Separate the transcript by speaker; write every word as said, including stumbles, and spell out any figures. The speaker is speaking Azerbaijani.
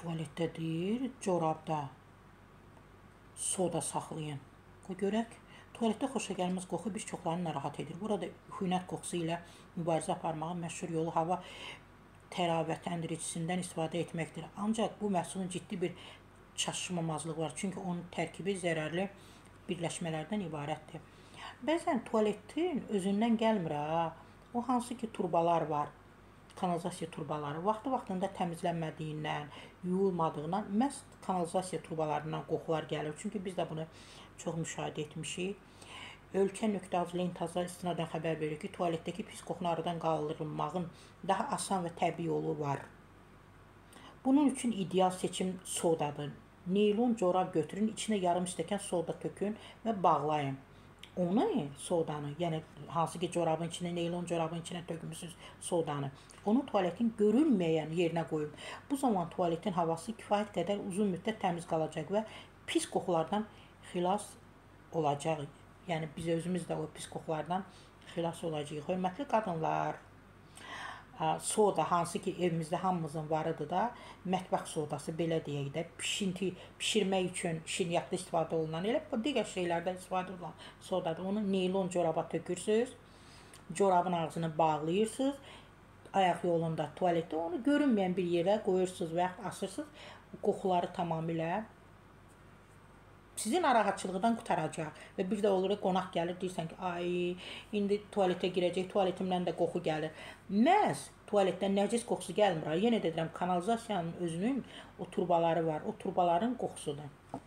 Speaker 1: Tualetdə deyir, corabda soda saxlayın. Qoy görək. Tualetdə xoşagəlməz qoxu bir çoxlarını narahat edir. Burada üfunət qoxusu ilə mübarizə aparmağın məşhur yolu hava təravətləndiricisindən istifadə etməkdir. Ancaq bu məhsulun ciddi bir çatışmamazlığı var. Çünki onun tərkibi zərərli birləşmələrdən ibarətdir. Bəzən tualetin özündən gəlmir ha. O hansı ki turbalar var, kanalizasiya turbaları vaxtı-vaxtında təmizlənmədiyindən, yuyulmadığından, məhz kanalizasiya turbalarından qoxular gəlir. Çünki biz də bunu çox müşahidə etmişik. Ölkə.az Lentazlar istinadən xəbər verir ki, tualetdəki pis qoxunu aradan qaldırılmağın daha asan və təbii yolu var. Bunun üçün ideal seçim sodadır. Neylon corab götürün, içinə yarım stəkan soda tökün və bağlayın. Onu, sodanı, yəni hansı ki corabın içinə, neylon corabın içinə tökmüsünüz sodanı, onu tualetin görünməyən yerinə qoyun. Bu zaman tualetin havası kifayət qədər uzun müddət təmiz qalacaq və pis qoxulardan xilas olacaq. Yəni biz özümüz də o pis qoxulardan xilas olacağıq. Hörmətli qadınlar, soda hansı ki evimizdə hamımızın varıdır da, mətbəx sodası belə deyək də, pişinti, pişirmək üçün şirniyyatda istifadə olunan, elə digər şeylərdən istifadə olunan sodadır. Onu neylon coraba tökürsünüz, corabın ağzını bağlayırsınız, ayaq yolunda, tualetdə onu görünməyən bir yerə qoyursunuz və asırsınız, qoxuları tamamilə sizi narahatçılıqdan qutaracaq. Və bir də olur, qonaq gəlir, deyirsən ki, ay, indi tualetə girəcək, tualetimdən də qoxu gəlir. Məhz tualetdən nəcis qoxusu gəlmir. Yenə də deyirəm, kanalizasiyanın özünün o turbaları var, o turbaların qoxusudur.